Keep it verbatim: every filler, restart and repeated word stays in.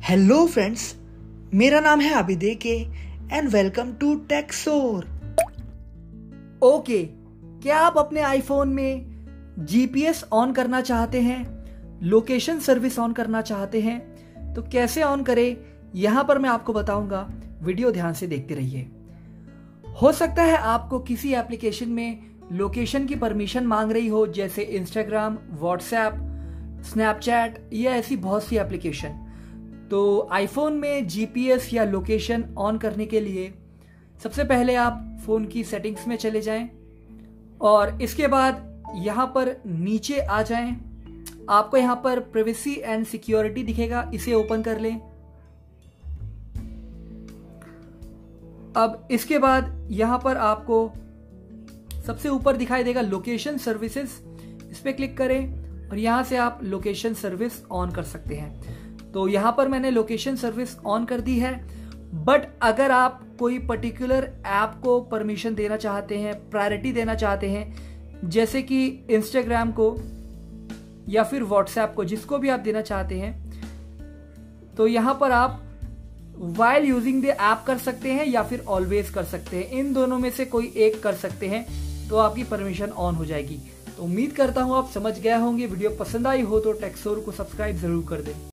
Hello friends, मेरा नाम है आबिदे के एंड वेलकम टू टेक्सोर। ओके, क्या आप अपने आईफोन में जीपीएस ऑन करना चाहते हैं, लोकेशन सर्विस ऑन करना चाहते हैं? तो कैसे ऑन करें यहां पर मैं आपको बताऊंगा। वीडियो ध्यान से देखते रहिए। हो सकता है आपको किसी एप्लीकेशन में लोकेशन की परमिशन मांग रही हो, जैसे इंस्टाग्राम, व्हाट्सएप, स्नैपचैट या ऐसी बहुत सी एप्लीकेशन। तो आईफोन में जीपीएस या लोकेशन ऑन करने के लिए सबसे पहले आप फोन की सेटिंग्स में चले जाएं और इसके बाद यहां पर नीचे आ जाएं। आपको यहां पर प्राइवेसी एंड सिक्योरिटी दिखेगा, इसे ओपन कर लें। अब इसके बाद यहां पर आपको सबसे ऊपर दिखाई देगा लोकेशन सर्विसेज, इस पे क्लिक करें और यहां से आप लोकेशन सर्विस ऑन कर सकते हैं। तो यहां पर मैंने लोकेशन सर्विस ऑन कर दी है। बट अगर आप कोई पर्टिकुलर ऐप को परमिशन देना चाहते हैं, प्रायोरिटी देना चाहते हैं, जैसे कि इंस्टाग्राम को या फिर व्हाट्सएप को, जिसको भी आप देना चाहते हैं, तो यहां पर आप वाइल यूजिंग द ऐप कर सकते हैं या फिर ऑलवेज कर सकते हैं। इन दोनों में से कोई एक कर सकते हैं तो आपकी परमिशन ऑन हो जाएगी। तो उम्मीद करता हूं आप समझ गए होंगे। वीडियो पसंद आई हो तो टेक्सोर को सब्सक्राइब जरूर कर दें।